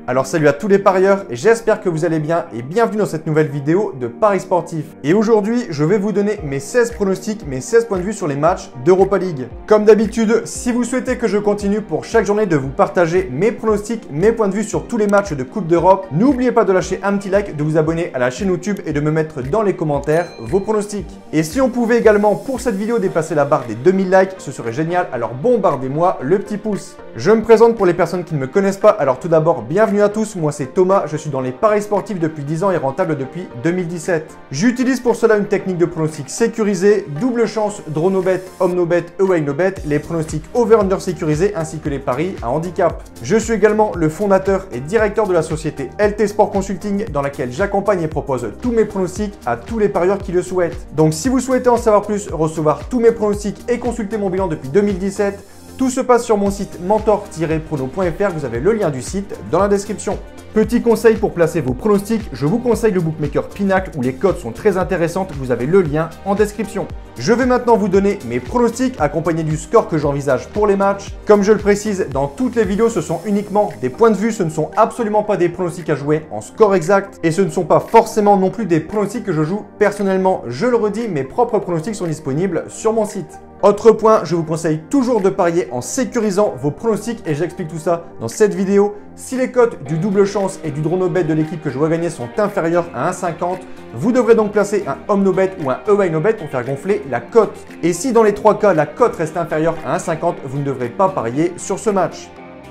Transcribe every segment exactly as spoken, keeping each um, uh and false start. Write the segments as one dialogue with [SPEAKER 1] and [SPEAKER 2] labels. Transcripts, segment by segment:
[SPEAKER 1] Alors salut à tous les parieurs et j'espère que vous allez bien et bienvenue dans cette nouvelle vidéo de Paris Sportif. Et aujourd'hui, je vais vous donner mes seize pronostics, mes seize points de vue sur les matchs d'Europa League. Comme d'habitude, si vous souhaitez que je continue pour chaque journée de vous partager mes pronostics, mes points de vue sur tous les matchs de Coupe d'Europe, n'oubliez pas de lâcher un petit like, de vous abonner à la chaîne YouTube et de me mettre dans les commentaires vos pronostics. Et si on pouvait également pour cette vidéo dépasser la barre des deux mille likes, ce serait génial, alors bombardez-moi le petit pouce. Je me présente pour les personnes qui ne me connaissent pas, alors tout d'abord, bienvenue à tous, moi c'est Thomas, je suis dans les paris sportifs depuis dix ans et rentable depuis deux mille dix-sept. J'utilise pour cela une technique de pronostic sécurisé, double chance, draw no bet, home no bet, away no bet, les pronostics over-under sécurisés ainsi que les paris à handicap. Je suis également le fondateur et directeur de la société L T Sport Consulting dans laquelle j'accompagne et propose tous mes pronostics à tous les parieurs qui le souhaitent. Donc si vous souhaitez en savoir plus, recevoir tous mes pronostics et consulter mon bilan depuis deux mille dix-sept, tout se passe sur mon site mentor tiret prono point f r, vous avez le lien du site dans la description. Petit conseil pour placer vos pronostics, je vous conseille le bookmaker Pinacle où les cotes sont très intéressantes, vous avez le lien en description. Je vais maintenant vous donner mes pronostics accompagnés du score que j'envisage pour les matchs. Comme je le précise dans toutes les vidéos, ce sont uniquement des points de vue, ce ne sont absolument pas des pronostics à jouer en score exact et ce ne sont pas forcément non plus des pronostics que je joue personnellement. Je le redis, mes propres pronostics sont disponibles sur mon site. Autre point, je vous conseille toujours de parier en sécurisant vos pronostics et j'explique tout ça dans cette vidéo. Si les cotes du double chance et du draw no bet de l'équipe que je vois gagner sont inférieures à un virgule cinquante, vous devrez donc placer un home no bet ou un away no bet pour faire gonfler la cote. Et si dans les trois cas la cote reste inférieure à un virgule cinquante, vous ne devrez pas parier sur ce match.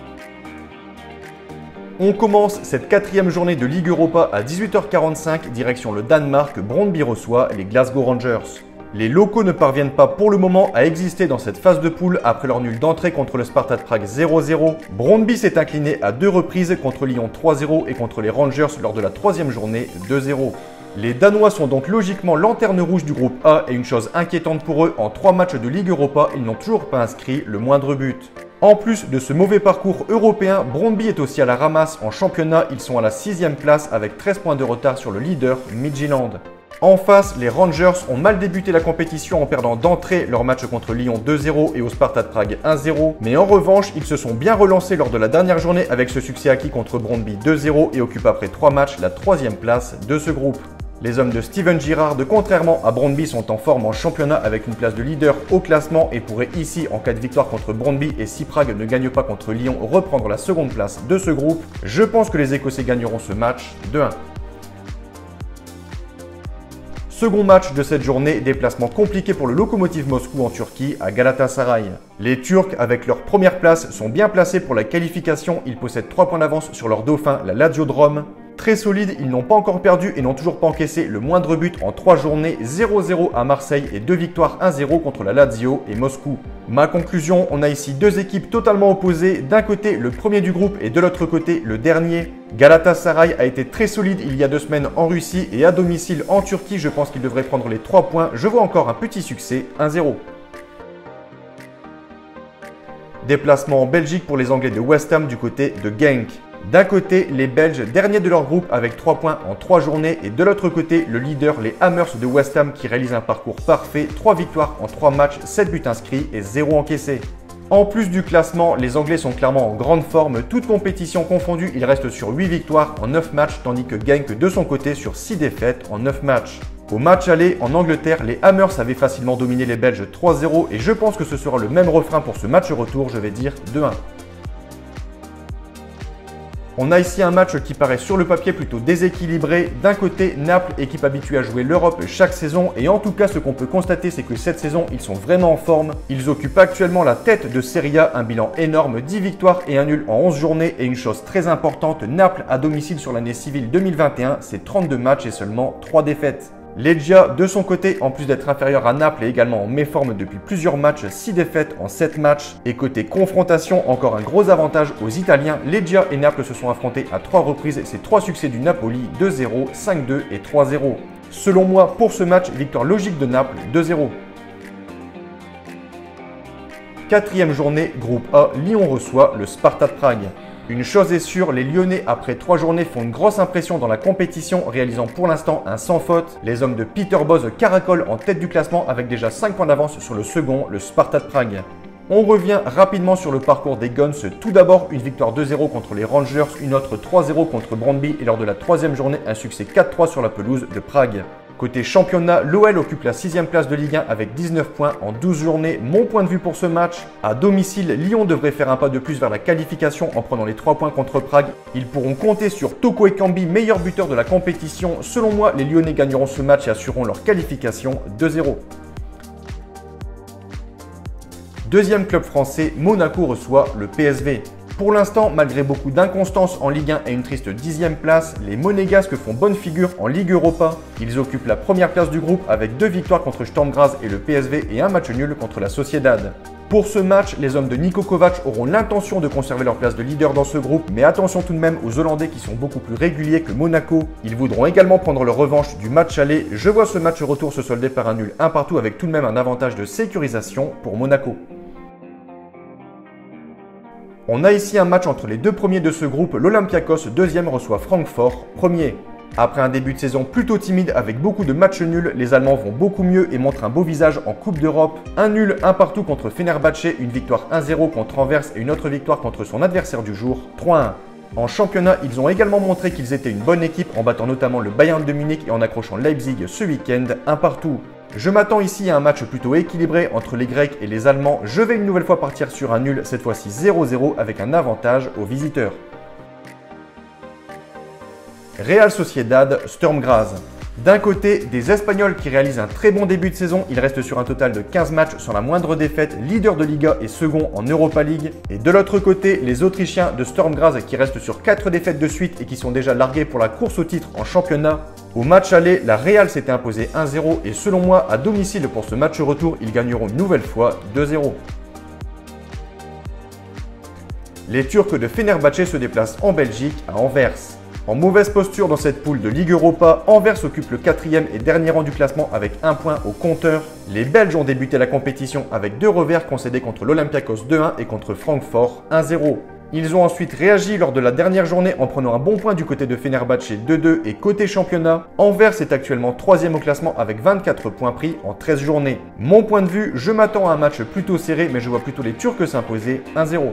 [SPEAKER 1] On commence cette quatrième journée de Ligue Europa à dix-huit heures quarante-cinq, direction le Danemark, Brøndby reçoit les Glasgow Rangers. Les locaux ne parviennent pas pour le moment à exister dans cette phase de poule après leur nul d'entrée contre le Sparta de Prague zéro zéro. Brøndby s'est incliné à deux reprises contre Lyon trois zéro et contre les Rangers lors de la troisième journée deux zéro. Les Danois sont donc logiquement lanterne rouge du groupe A et une chose inquiétante pour eux, en trois matchs de Ligue Europa, ils n'ont toujours pas inscrit le moindre but. En plus de ce mauvais parcours européen, Brøndby est aussi à la ramasse en championnat, ils sont à la sixième place avec treize points de retard sur le leader Midtjylland. En face, les Rangers ont mal débuté la compétition en perdant d'entrée leur match contre Lyon deux zéro et au Sparta de Prague un zéro. Mais en revanche, ils se sont bien relancés lors de la dernière journée avec ce succès acquis contre Brøndby deux zéro et occupent après trois matchs la troisième place de ce groupe. Les hommes de Steven Gerrard, contrairement à Brøndby, sont en forme en championnat avec une place de leader au classement et pourraient ici, en cas de victoire contre Brøndby et si Prague ne gagne pas contre Lyon, reprendre la seconde place de ce groupe. Je pense que les Écossais gagneront ce match deux un. Second match de cette journée, déplacement compliqué pour le Lokomotiv Moscou en Turquie à Galatasaray. Les Turcs, avec leur première place, sont bien placés pour la qualification. Ils possèdent trois points d'avance sur leur dauphin, la Lazio de Rome. Très solides, ils n'ont pas encore perdu et n'ont toujours pas encaissé le moindre but en trois journées, zéro zéro à Marseille et deux victoires un zéro contre la Lazio et Moscou. Ma conclusion, on a ici deux équipes totalement opposées, d'un côté le premier du groupe et de l'autre côté le dernier. Galatasaray a été très solide il y a deux semaines en Russie et à domicile en Turquie, je pense qu'il devrait prendre les trois points, je vois encore un petit succès, un zéro. Déplacement en Belgique pour les Anglais de West Ham du côté de Genk. D'un côté, les Belges, derniers de leur groupe avec trois points en trois journées et de l'autre côté, le leader, les Hammers de West Ham qui réalisent un parcours parfait, trois victoires en trois matchs, sept buts inscrits et zéro encaissé. En plus du classement, les Anglais sont clairement en grande forme, toute compétition confondue, ils restent sur huit victoires en neuf matchs tandis que Genk de son côté sur six défaites en neuf matchs. Au match aller en Angleterre, les Hammers avaient facilement dominé les Belges trois zéro et je pense que ce sera le même refrain pour ce match retour, je vais dire deux un. On a ici un match qui paraît sur le papier plutôt déséquilibré. D'un côté, Naples, équipe habituée à jouer l'Europe chaque saison. Et en tout cas, ce qu'on peut constater, c'est que cette saison, ils sont vraiment en forme. Ils occupent actuellement la tête de Serie A, un bilan énorme, dix victoires et un nul en onze journées. Et une chose très importante, Naples à domicile sur l'année civile deux mille vingt et un, c'est trente-deux matchs et seulement trois défaites. Legia, de son côté, en plus d'être inférieur à Naples, est également en méforme depuis plusieurs matchs, six défaites en sept matchs. Et côté confrontation, encore un gros avantage aux Italiens. Legia et Naples se sont affrontés à trois reprises et c'est trois succès du Napoli, deux zéro, cinq deux et trois zéro. Selon moi, pour ce match, victoire logique de Naples, deux zéro. Quatrième journée, groupe A, Lyon reçoit le Sparta de Prague. Une chose est sûre, les Lyonnais après trois journées font une grosse impression dans la compétition, réalisant pour l'instant un sans faute. Les hommes de Peter Bosz caracolent en tête du classement avec déjà cinq points d'avance sur le second, le Sparta de Prague. On revient rapidement sur le parcours des Guns. Tout d'abord, une victoire deux zéro contre les Rangers, une autre trois zéro contre Brøndby et lors de la troisième journée, un succès quatre trois sur la pelouse de Prague. Côté championnat, l'O L occupe la sixième place de Ligue un avec dix-neuf points en douze journées. Mon point de vue pour ce match, à domicile, Lyon devrait faire un pas de plus vers la qualification en prenant les trois points contre Prague. Ils pourront compter sur Toko Ekambi, meilleur buteur de la compétition. Selon moi, les Lyonnais gagneront ce match et assureront leur qualification deux zéro. Deuxième club français, Monaco reçoit le P S V. Pour l'instant, malgré beaucoup d'inconstance en Ligue un et une triste dixième place, les Monégasques font bonne figure en Ligue Europa. Ils occupent la première place du groupe avec deux victoires contre Sturm Graz et le P S V et un match nul contre la Sociedad. Pour ce match, les hommes de Niko Kovac auront l'intention de conserver leur place de leader dans ce groupe, mais attention tout de même aux Hollandais qui sont beaucoup plus réguliers que Monaco. Ils voudront également prendre leur revanche du match aller. Je vois ce match retour se solder par un nul un partout avec tout de même un avantage de sécurisation pour Monaco. On a ici un match entre les deux premiers de ce groupe. L'Olympiakos, deuxième, reçoit Francfort, premier. Après un début de saison plutôt timide avec beaucoup de matchs nuls, les Allemands vont beaucoup mieux et montrent un beau visage en Coupe d'Europe. Un nul, un partout contre Fenerbahçe, une victoire un zéro contre Anvers et une autre victoire contre son adversaire du jour, trois un. En championnat, ils ont également montré qu'ils étaient une bonne équipe en battant notamment le Bayern de Munich et en accrochant Leipzig ce week-end, un partout. Je m'attends ici à un match plutôt équilibré entre les Grecs et les Allemands. Je vais une nouvelle fois partir sur un nul, cette fois-ci zéro zéro avec un avantage aux visiteurs. Real Sociedad, Sturm Graz. D'un côté, des Espagnols qui réalisent un très bon début de saison, ils restent sur un total de quinze matchs sans la moindre défaite, leader de Liga et second en Europa League. Et de l'autre côté, les Autrichiens de Sturm Graz qui restent sur quatre défaites de suite et qui sont déjà largués pour la course au titre en championnat. Au match aller, la Real s'était imposée un zéro et selon moi, à domicile pour ce match retour, ils gagneront une nouvelle fois deux zéro. Les Turcs de Fenerbahçe se déplacent en Belgique à Anvers. En mauvaise posture dans cette poule de Ligue Europa, Anvers occupe le quatrième et dernier rang du classement avec un point au compteur. Les Belges ont débuté la compétition avec deux revers concédés contre l'Olympiakos deux un et contre Francfort un zéro. Ils ont ensuite réagi lors de la dernière journée en prenant un bon point du côté de Fenerbahçe deux deux et côté championnat. Anvers est actuellement troisième au classement avec vingt-quatre points pris en treize journées. Mon point de vue, je m'attends à un match plutôt serré mais je vois plutôt les Turcs s'imposer un zéro.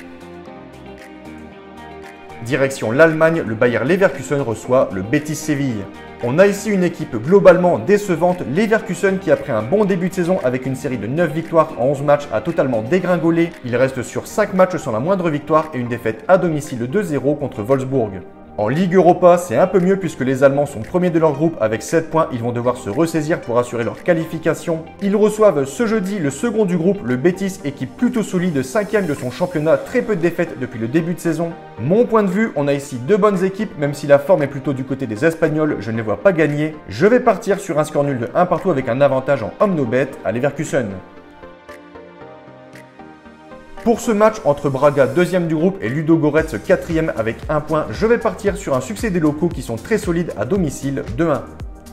[SPEAKER 1] Direction l'Allemagne, le Bayer Leverkusen reçoit le Betis Séville. On a ici une équipe globalement décevante, Leverkusen qui après un bon début de saison avec une série de neuf victoires en onze matchs a totalement dégringolé. Il reste sur cinq matchs sans la moindre victoire et une défaite à domicile deux zéro contre Wolfsburg. En Ligue Europa, c'est un peu mieux puisque les Allemands sont premiers de leur groupe avec sept points. Ils vont devoir se ressaisir pour assurer leur qualification. Ils reçoivent ce jeudi le second du groupe, le Betis, équipe plutôt solide, cinquième de son championnat, très peu de défaites depuis le début de saison. Mon point de vue, on a ici deux bonnes équipes, même si la forme est plutôt du côté des Espagnols, je ne les vois pas gagner. Je vais partir sur un score nul de un partout avec un avantage en Omnobet à Leverkusen. Pour ce match entre Braga, deuxième du groupe, et Ludogorets, quatrième avec un point, je vais partir sur un succès des locaux qui sont très solides à domicile, deux un.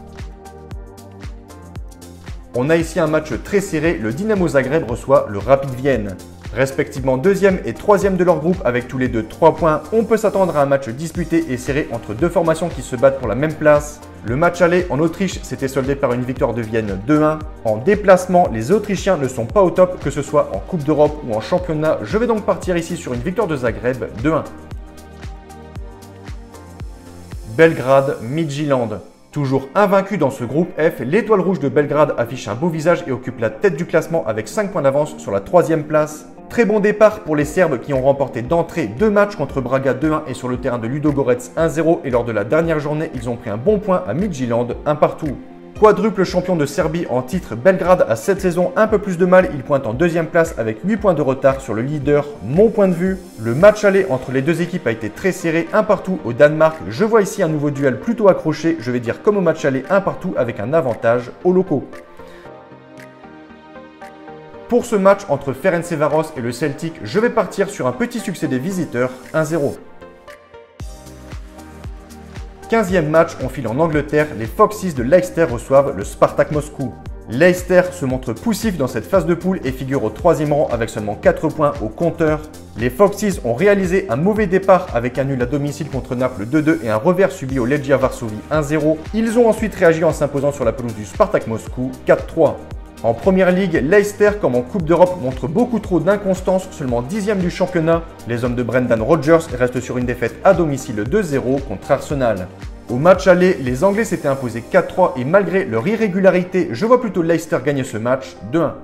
[SPEAKER 1] On a ici un match très serré, le Dynamo Zagreb reçoit le Rapid Vienne. Respectivement deuxième et troisième de leur groupe avec tous les deux trois points, on peut s'attendre à un match disputé et serré entre deux formations qui se battent pour la même place. Le match aller en Autriche s'était soldé par une victoire de Vienne deux un. En déplacement, les Autrichiens ne sont pas au top, que ce soit en Coupe d'Europe ou en championnat. Je vais donc partir ici sur une victoire de Zagreb deux un. Belgrade, Midtjylland. Toujours invaincu dans ce groupe F, l'étoile rouge de Belgrade affiche un beau visage et occupe la tête du classement avec cinq points d'avance sur la troisième place. Très bon départ pour les Serbes qui ont remporté d'entrée deux matchs contre Braga deux un et sur le terrain de Ludogorets un zéro et lors de la dernière journée, ils ont pris un bon point à Midtjylland un partout. Quadruple champion de Serbie en titre, Belgrade a cette saison un peu plus de mal, il pointe en deuxième place avec huit points de retard sur le leader. Mon point de vue, le match aller entre les deux équipes a été très serré, un partout au Danemark. Je vois ici un nouveau duel plutôt accroché, je vais dire comme au match aller un partout avec un avantage aux locaux. Pour ce match entre Ferencváros et le Celtic, je vais partir sur un petit succès des visiteurs, un zéro. quinzième match, on file en Angleterre, les Foxes de Leicester reçoivent le Spartak Moscou. Leicester se montre poussif dans cette phase de poule et figure au troisième rang avec seulement quatre points au compteur. Les Foxes ont réalisé un mauvais départ avec un nul à domicile contre Naples deux deux et un revers subi au Legia Varsovie un zéro. Ils ont ensuite réagi en s'imposant sur la pelouse du Spartak Moscou quatre trois. En première ligue, Leicester, comme en Coupe d'Europe, montre beaucoup trop d'inconstance, seulement dixième du championnat. Les hommes de Brendan Rodgers restent sur une défaite à domicile deux zéro contre Arsenal. Au match aller, les Anglais s'étaient imposés quatre trois et malgré leur irrégularité, je vois plutôt Leicester gagner ce match deux un.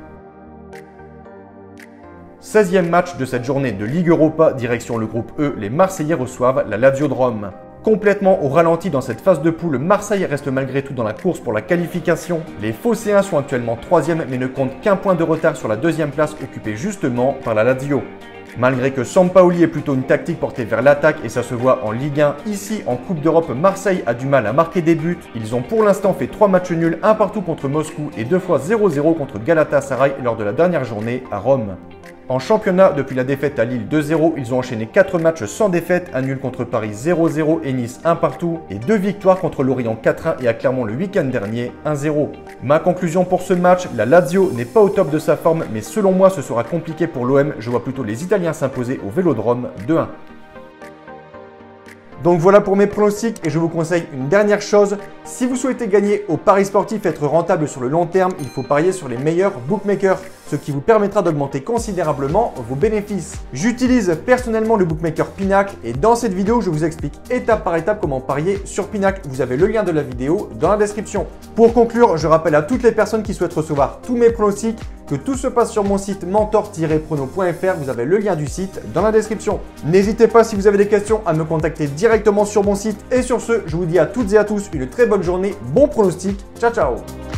[SPEAKER 1] seizième match de cette journée de Ligue Europa, direction le groupe E, les Marseillais reçoivent la Lazio de Rome. Complètement au ralenti dans cette phase de poule, Marseille reste malgré tout dans la course pour la qualification. Les Phocéens sont actuellement troisième mais ne comptent qu'un point de retard sur la deuxième place occupée justement par la Lazio. Malgré que Sampaoli est plutôt une tactique portée vers l'attaque et ça se voit en Ligue un, ici en Coupe d'Europe, Marseille a du mal à marquer des buts. Ils ont pour l'instant fait trois matchs nuls, un partout contre Moscou et deux fois zéro zéro contre Galatasaray lors de la dernière journée à Rome. En championnat, depuis la défaite à Lille deux zéro, ils ont enchaîné quatre matchs sans défaite, un nul contre Paris zéro zéro et Nice un partout, et deux victoires contre Lorient quatre un et à Clermont le week-end dernier un zéro. Ma conclusion pour ce match, la Lazio n'est pas au top de sa forme, mais selon moi ce sera compliqué pour l'O M, je vois plutôt les Italiens s'imposer au Vélodrome deux un. Donc voilà pour mes pronostics et je vous conseille une dernière chose. Si vous souhaitez gagner au paris sportif et être rentable sur le long terme, il faut parier sur les meilleurs bookmakers, ce qui vous permettra d'augmenter considérablement vos bénéfices. J'utilise personnellement le bookmaker Pinacle et dans cette vidéo, je vous explique étape par étape comment parier sur Pinacle. Vous avez le lien de la vidéo dans la description. Pour conclure, je rappelle à toutes les personnes qui souhaitent recevoir tous mes pronostics que tout se passe sur mon site mentor tiret prono point f r. Vous avez le lien du site dans la description. N'hésitez pas si vous avez des questions à me contacter directement sur mon site. Et sur ce, je vous dis à toutes et à tous une très bonne journée. Bon pronostic. Ciao, ciao.